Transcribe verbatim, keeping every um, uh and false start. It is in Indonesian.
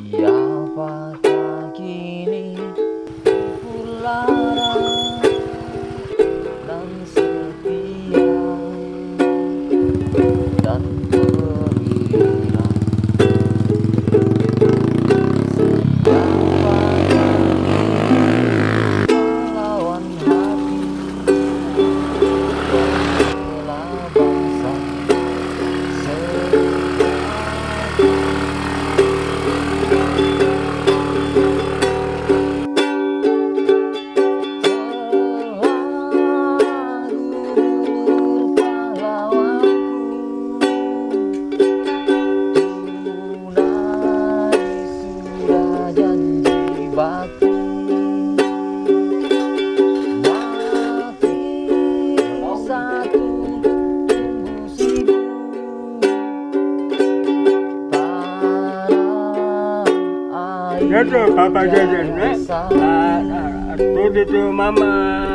Siapakah kini lara dan setia dan perwira? Siapakah melawan hati bela bangsa bakti mati satu tunggu seribu tanah air Itu Bapak jajan, jasa. Tuh itu Mama.